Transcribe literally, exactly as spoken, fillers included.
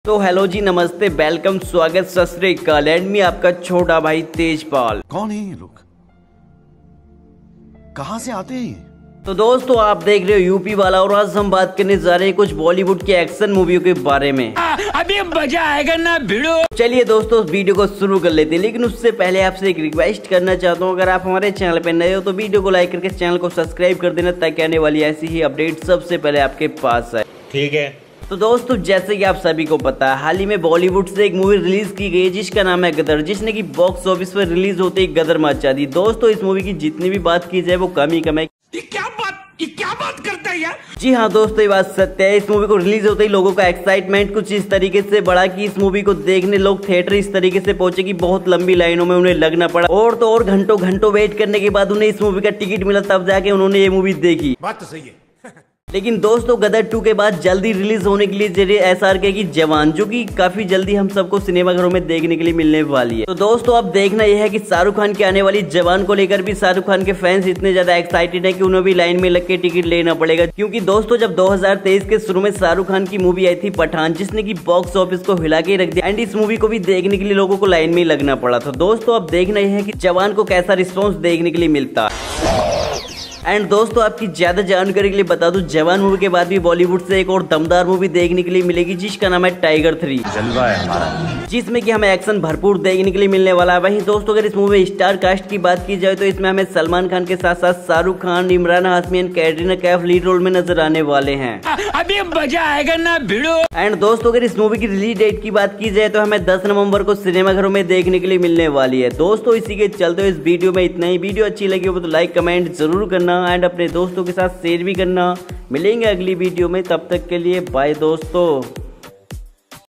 तो हेलो जी, नमस्ते, वेलकम, स्वागत, सत श्री अकाल। एंड मी आपका छोटा भाई तेजपाल। कौन है ये लोग? कहां से आते हैं ये? तो दोस्तों, आप देख रहे हो यूपी वाला, और आज हम बात करने जा रहे हैं कुछ बॉलीवुड की एक्शन मूवियों के बारे में। आ, अभी मजा आएगा ना भिड़ो। चलिए दोस्तों, वीडियो को शुरू कर लेते हैं, लेकिन उससे पहले आपसे एक रिक्वेस्ट करना चाहता हूँ। अगर आप हमारे चैनल पर नए हो तो वीडियो को लाइक करके चैनल को सब्सक्राइब कर देना, ताकि आने वाली ऐसी ही अपडेट सबसे पहले आपके पास आए। ठीक है। तो दोस्तों, जैसे कि आप सभी को पता है, हाल ही में बॉलीवुड से एक मूवी रिलीज की गई जिसका नाम है गदर, जिसने की बॉक्स ऑफिस पर रिलीज होते ही गदर मचा दी। दोस्तों, इस मूवी की जितनी भी बात की जाए वो कम ही कम है। ये क्या बात ये क्या बात करता है यार? जी हाँ दोस्तों, ये बात सत्य है। इस मूवी को रिलीज होते ही लोगों का एक्साइटमेंट कुछ इस तरीके से बढ़ा कि इस मूवी को देखने लोग थिएटर इस तरीके से पहुंचे कि बहुत लंबी लाइनों में उन्हें लगना पड़ा, और तो और घंटों घंटों वेट करने के बाद उन्हें इस मूवी का टिकट मिला, तब जाके उन्होंने ये मूवी देखी। बात तो सही है। लेकिन दोस्तों, गदर टू के बाद जल्दी रिलीज होने के लिए जरिए एस आर के की जवान, जो कि काफी जल्दी हम सबको सिनेमाघरों में देखने के लिए मिलने वाली है। तो दोस्तों, अब देखना यह है कि शाहरुख खान की आने वाली जवान को लेकर भी शाहरुख खान के फैंस इतने ज्यादा एक्साइटेड है कि उन्हें भी लाइन में लग के टिकट लेना पड़ेगा। क्योंकि दोस्तों, जब दो हज़ार तेईस के शुरू में शाहरुख खान की मूवी आई थी पठान, जिसने की बॉक्स ऑफिस को हिला के रख दिया, एंड इस मूवी को भी देखने के लिए लोगों को लाइन में लगना पड़ा था। दोस्तों, अब देखना यह है कि जवान को कैसा रिस्पॉन्स देखने के लिए मिलता है। एंड दोस्तों, आपकी ज्यादा जानकारी के लिए बता दूं, जवान मूवी के बाद भी बॉलीवुड से एक और दमदार मूवी देखने के लिए मिलेगी, जिसका नाम है टाइगर थ्री। जलवा है हमारा, जिसमें कि हमें एक्शन भरपूर देखने के लिए मिलने वाला है। वहीं दोस्तों, अगर इस मूवी में स्टार कास्ट की बात की जाए तो इसमें हमें सलमान खान के साथ साथ Shahrukh Khan, Imran Hashmi and Katrina Kaif lead role में नजर आने वाले हैं। अभी मजा आएगा ना भिड़ो। एंड दोस्तों, अगर इस मूवी की रिलीज डेट की बात की जाए तो हमें दस नवंबर को सिनेमाघरों में देखने के लिए मिलने वाली है। दोस्तों, इसी के चलते इस वीडियो में इतना ही। वीडियो अच्छी लगी हो तो लाइक कमेंट जरूर करना, एंड अपने दोस्तों के साथ शेयर भी करना। मिलेंगे अगली वीडियो में, तब तक के लिए बाय दोस्तों।